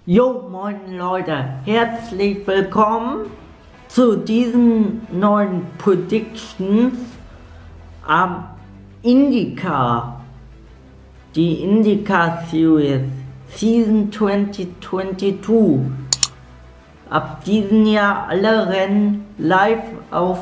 Jo, moin Leute, herzlich willkommen zu diesen neuen Predictions am IndyCar, die IndyCar Series Season 2022. Ab diesem Jahr alle Rennen live auf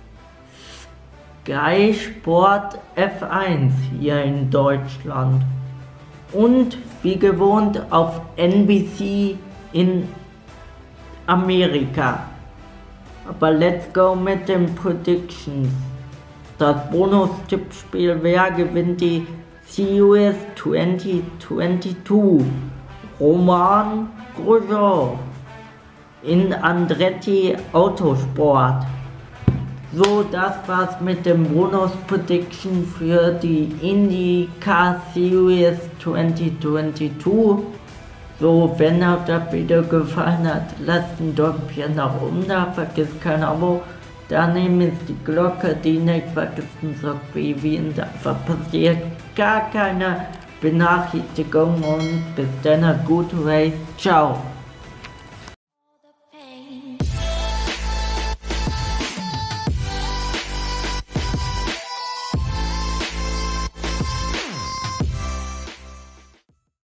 Sky Sport F1 hier in Deutschland und wie gewohnt auf NBC in Amerika. Aber let's go mit den Predictions. Das Bonus-Tippspiel, wer gewinnt die Series 2022? Romain Grosjean in Andretti Autosport. So, das war's mit dem Bonus-Prediction für die IndyCar Series 2022. So, wenn euch das Video gefallen hat, lasst ein Däumchen nach oben da, vergesst kein Abo. Daneben ist die Glocke, die nicht vergessen sorgt, wie da passiert gar keine Benachrichtigung und bis dann, gute Race, ciao.